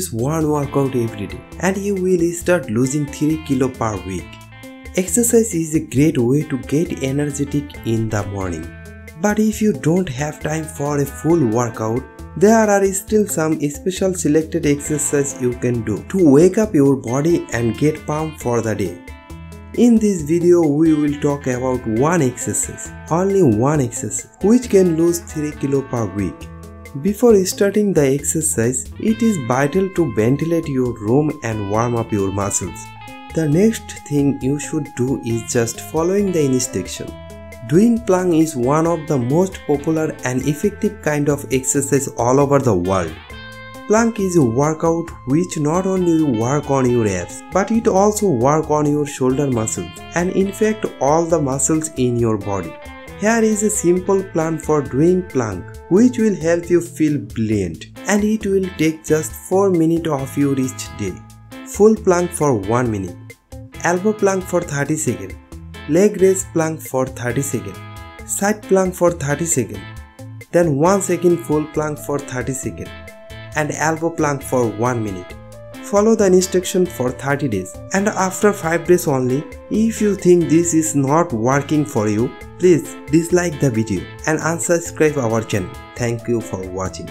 this one workout every day and you will start losing 3 kg per week. Exercise is a great way to get energetic in the morning. But if you don't have time for a full workout, there are still some special selected exercises you can do to wake up your body and get pumped for the day. In this video, we will talk about one exercise, only one exercise, which can lose 3 kg per week. Before starting the exercise, it is vital to ventilate your room and warm up your muscles. The next thing you should do is just following the instruction. Doing plank is one of the most popular and effective kind of exercise all over the world. Plank is a workout which not only work on your abs, but it also work on your shoulder muscles and in fact all the muscles in your body. Here is a simple plan for doing plank which will help you feel brilliant, and it will take just 4 minutes of your each day. Full plank for 1 minute, elbow plank for 30 seconds, leg raise plank for 30 seconds, side plank for 30 seconds, then 1 second full plank for 30 seconds, and elbow plank for 1 minute. Follow the instruction for 30 days, and after 5 days only, if you think this is not working for you, please dislike the video and unsubscribe our channel. Thank you for watching.